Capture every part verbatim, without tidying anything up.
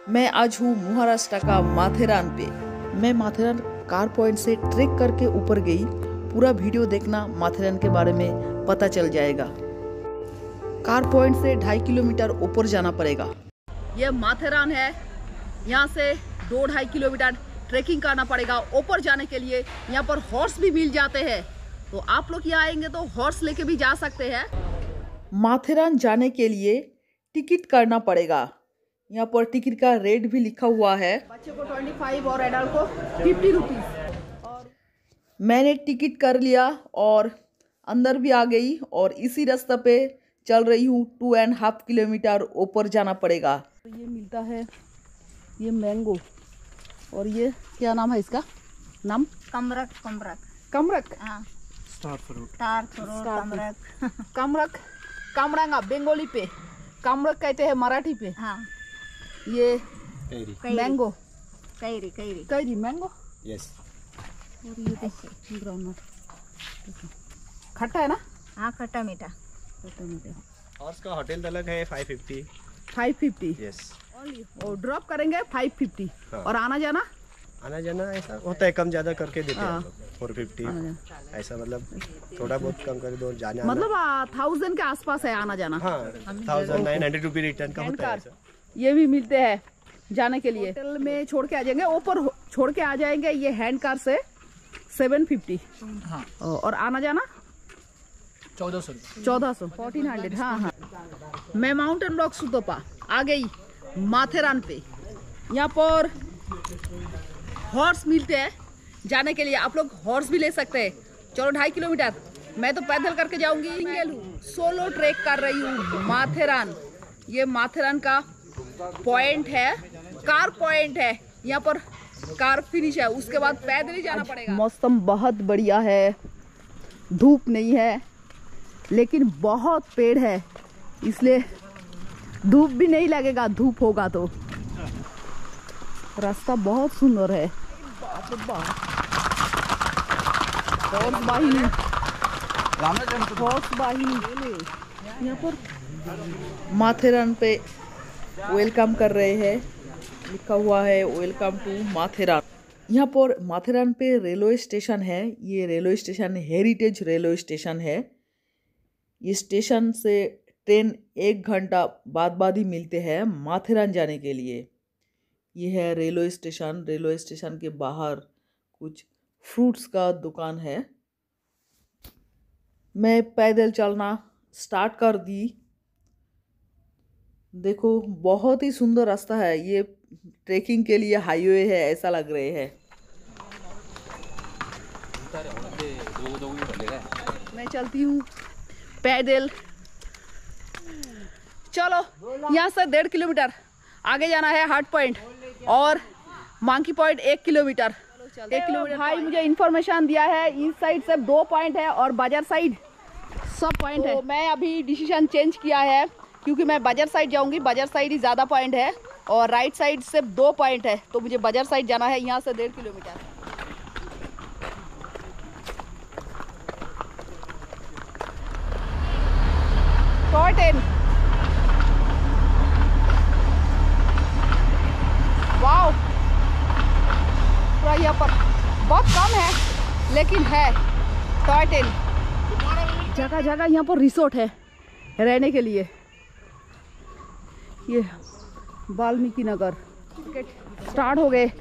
मैं आज हूँ महाराष्ट्र का माथेरान पे। मैं माथेरान कार पॉइंट से ट्रेक करके ऊपर गई। पूरा वीडियो देखना, माथेरान के बारे में पता चल जाएगा। कार पॉइंट से ढाई किलोमीटर ऊपर जाना पड़ेगा। ये माथेरान है, यहाँ से दो ढाई किलोमीटर ट्रेकिंग करना पड़ेगा ऊपर जाने के लिए। यहाँ पर हॉर्स भी मिल जाते हैं, तो आप लोग यहाँ आएंगे तो हॉर्स लेके भी जा सकते हैं। माथेरान जाने के लिए टिकट करना पड़ेगा। यहाँ पर टिकट का रेट भी लिखा हुआ है। बच्चे को पच्चीस और एडल्ट को फिफ्टी रुपीज। और मैंने टिकट कर लिया और अंदर भी आ गई और इसी रास्ते पे चल रही हूँ। टू एंड हाफ किलोमीटर ऊपर जाना पड़ेगा। ये मिलता है ये मैंगो, और ये क्या नाम है इसका? नाम कमरक कमरक कमरक। हाँ, स्टार फ्रूट स्टार फ्रूट कमरक। कमरक कामरांगा बेंगोली पे, कमरक कहते हैं मराठी पे। हाँ, ये कैरी। मैंगो, कैरी कैरी कैरी मैंगो। यस। और ये तो ग्राउंड खट्टा है ना? हाँ, खट्टा मीठा। खट्टा मीठा। और इसका होटल तलक है five fifty. Five fifty yes. और ड्रॉप करेंगे फाइव फिफ्टी। हाँ। और आना जाना आना जाना ऐसा होता है, कम ज्यादा करके देते हाँ। हैं। फोर फिफ्टी आना ऐसा, मतलब थोड़ा बहुत कम कर दो जाना मतलब थाउजेंड के आसपास है आना जाना। हाँ, thousand nine hundred rupee return का होता है ऐसा। ये भी मिलते हैं जाने के लिए। होटल में छोड़ के आ जाएंगे, ऊपर छोड़ के आ जाएंगे ये हैंड कार से सेवन फिफ्टी। हाँ। और आना जाना चौदह सौ चौदह सौ फोर्टीन हंड्रेड। हाँ हाँ। मैं माउंटेन रॉक सुतोपा आ गई माथेरान पे। यहाँ पर हॉर्स मिलते हैं जाने के लिए, आप लोग हॉर्स भी ले सकते हैं। चलो ढाई किलोमीटर मैं तो पैदल करके जाऊंगी। सिंगल हूँ, सोलो ट्रेक कर रही हूँ माथेरान। ये माथेरान का पॉइंट है, कार पॉइंट है। यहाँ पर कार फिनिश है, उसके बाद पैदल ही जाना पड़ेगा। मौसम बहुत बढ़िया है, धूप नहीं है लेकिन बहुत पेड़ है, इसलिए धूप भी नहीं लगेगा। धूप होगा तो रास्ता बहुत सुंदर है। बाप रे बाप, हॉर्स वाहिनी, हॉर्स वाहिनी। यहाँ पर माथेरान पे वेलकम कर रहे हैं, लिखा हुआ है वेलकम टू माथेरान। यहाँ पर माथेरान पे रेलवे स्टेशन है। ये railway station heritage railway station है। ये स्टेशन से ट्रेन एक घंटा बाद बाद ही मिलते हैं माथेरान जाने के लिए। ये है रेलवे स्टेशन। रेलवे स्टेशन के बाहर कुछ फ्रूट्स का दुकान है। मैं पैदल चलना स्टार्ट कर दी। देखो बहुत ही सुंदर रास्ता है, ये ट्रेकिंग के लिए हाईवे है ऐसा लग रहे हैं। मैं चलती हूँ पैदल। चलो यहाँ से डेढ़ किलोमीटर आगे जाना है हार्ट पॉइंट, और मांकी पॉइंट एक किलोमीटर। एक किलोमीटर भाई मुझे इन्फॉर्मेशन दिया है, इस साइड से दो पॉइंट है और बाजार साइड सब पॉइंट तो है। मैं अभी डिसीजन चेंज किया है क्योंकि मैं बाजार साइड जाऊंगी। बाजार साइड ही ज़्यादा पॉइंट है और राइट साइड से दो पॉइंट है, तो मुझे बाजार साइड जाना है। यहाँ से डेढ़ किलोमीटर। टॉय ट्रेन, वाओ, पूरा यहाँ पर बहुत कम है लेकिन है टॉय ट्रेन। जगह जगह यहाँ पर रिसोर्ट है रहने के लिए। ये वाल्मीकि नगर स्टार्ट हो गए।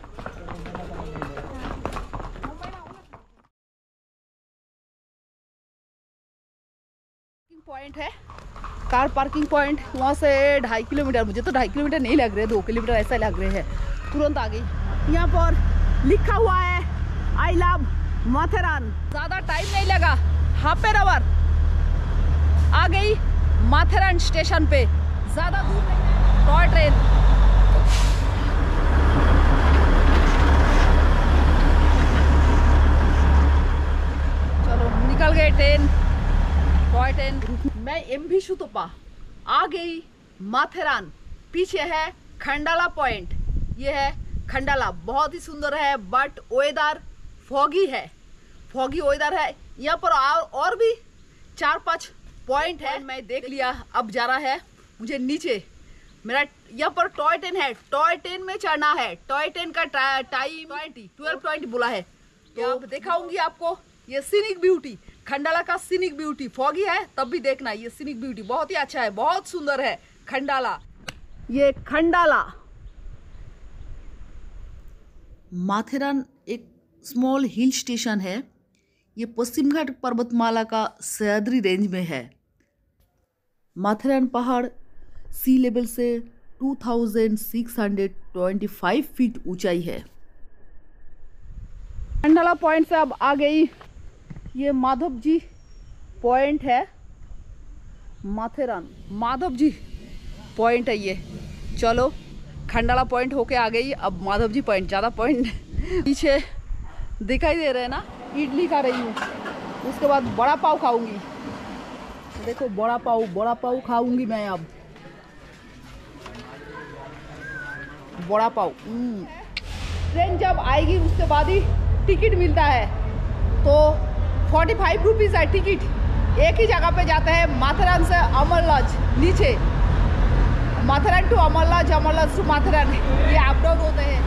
पॉइंट है कार पार्किंग पॉइंट, वहाँ से ढाई किलोमीटर। मुझे तो ढाई किलोमीटर नहीं लग रहे, दो किलोमीटर ऐसा लग रहे हैं। तुरंत आ गई। यहाँ पर लिखा हुआ है आई लव माथेरान। ज़्यादा टाइम नहीं लगा, हाफ एन आवर आ गई माथेरान स्टेशन पे। ज़्यादा दूर नहीं है। टॉय ट्रेन, चलो निकल गए ट्रेन, टॉय ट्रेन। मैं एम भी सुतोपा आ गई माथेरान। पीछे है खंडाला पॉइंट। ये है खंडाला, बहुत ही सुंदर है बट वेदर फॉगी है, फॉगी वेदर है। यहाँ पर और भी चार पांच पॉइंट है, मैं देख लिया। अब जा रहा है मुझे नीचे। मेरा यहाँ पर टॉय ट्रेन है, टॉय ट्रेन में चढ़ना है। टॉय ट्रेन का टाइम ट्वेंटी ट्वेल्व ट्वेंटी बोला है। तो अब दिखाऊंगी आपको ये सीनिक ब्यूटी, खंडाला का सीनिक ब्यूटी। फॉगी है तब भी देखना, ये सीनिक ब्यूटी बहुत ही अच्छा है, बहुत सुंदर है खंडाला। ये खंडाला माथेरान एक स्मॉल हिल स्टेशन है। ये पश्चिम घाट पर्वतमाला का सह्याद्री रेंज में है। माथेरान पहाड़ सी लेवल से two thousand six hundred twenty five feet ऊंचाई है। खंडाला पॉइंट से अब आ गई ये माधव जी पॉइंट है। माथेरान माधव जी पॉइंट है ये। चलो खंडाला पॉइंट होके आ गई, अब माधव जी पॉइंट। ज़्यादा पॉइंट पीछे दिखाई दे रहे हैं ना। इडली खा रही हूँ, उसके बाद बड़ा पाव खाऊंगी। देखो बड़ा पाव, बड़ा पाव खाऊंगी मैं अब। बड़ा पाव ट्रेन जब आएगी उसके बाद ही टिकट मिलता है। तो फोर्टी फाइव रुपीज़ है टिकट। एक ही जगह पे जाते हैं, माथेरान से अमर लॉज नीचे, Matheran to Amar lodge, Amar lodge to Matheran, ये अप डाउन होते हैं।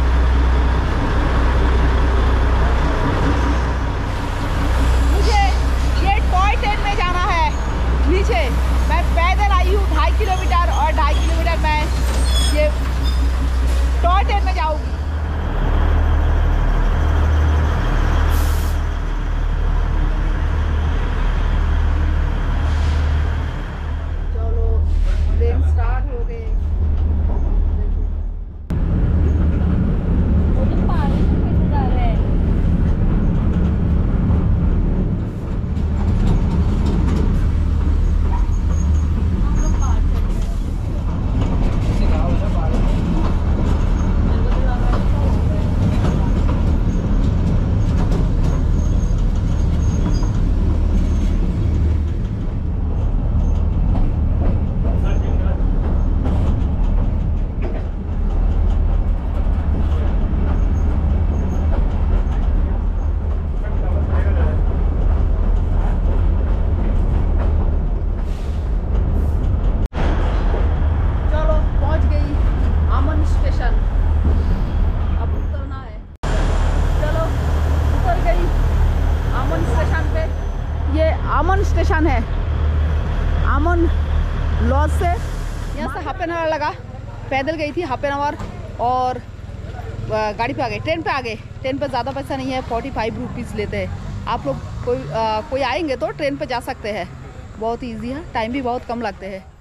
मुझे ये टॉय ट्रेन में जाना है नीचे। मैं पैदल आई हूँ ढाई किलोमीटर और ढाई किलोमीटर मैं ये टॉय ट्रेन में जाऊँगी। चलो ट्रेन स्टार्ट हो गए। आमन स्टेशन है। आमन लॉज से यहाँ से हाफ एन आवर लगा, पैदल गई थी हाफ एन आवर और गाड़ी पे आ गए, ट्रेन पे आ गए। ट्रेन पे ज़्यादा पैसा नहीं है, फोर्टी फाइव रुपीज़ लेते हैं। आप लोग कोई आ, कोई आएंगे तो ट्रेन पे जा सकते हैं, बहुत इजी है, टाइम भी बहुत कम लगते हैं।